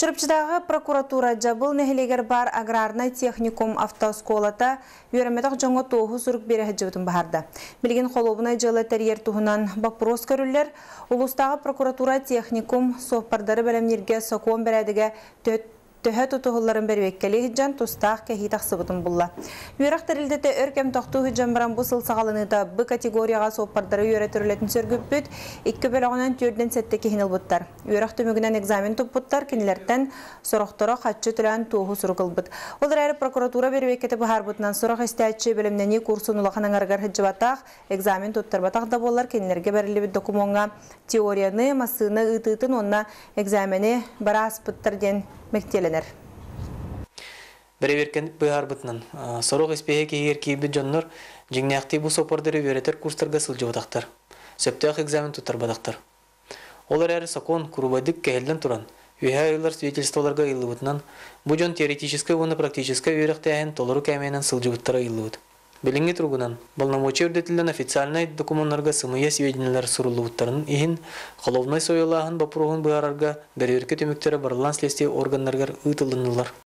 Чырыпчыдағы прокуратура жабыл нехелегер бар аграрный техникум автосколата үйрәмедақ жоңы тоғы сүрік бере жыбытын бахарды. Білген қолуына жылы тәрер тұғынан бақпырос көрілер, ұлыстағы прокуратура техникум соқпардары бәлемнерге соқуын бәрәдіге төһә тутуһулларын бербеккели хиджан тустақ кәхи тақсыбытын бұлла. Үйрәқ тәрілдеті өркем тоқту хиджан баран бұл сылсағалыныда бұ категорияға соқпардары үйрә түрілетін сөргіп бүт, 2 бөліғынан 4-ден сәтті кехінел бұттар. Үйрәқ түмігінен экзамен тұп бұттар, кенілерден сұрақтыра қатшы түлән туғы сұрғыл бұд. Олар әрі прокуратура бербеккеті бұхар бұтынан сұрақ істәтші бөлімнені курсын ұлақанан арғар хиджабатақ, экзамен тұттарбатақ да болар, кенілерге бәрілі бүт докумонға теорияны, масыны, ұтытын онна экзамені бара аспыттар ден мектеленер. Береверкен быһар бытнан сорок испеге кегер кийбит жоннор жиңнакти бу сопордары өретер курстарга сылжыбатактар. Сөптөк экзамен тутарбатактар. Олар әрі сакон курубадык кәһелден туран. Үйә айлар свидетельстволарга ыйлыбытнан бу жон теоретический уны практический үйрәктәһен толору кәменен сылжыбыттара ыйлыбыт. Белинги тургунан полномочия үрдетилген официальный документларга сымыя сведениялар сурулубуттарын иһин холовной союлаһын бапругун быһарарга береверке төмөктөрө барылган следствие органнарга ытылдынылар.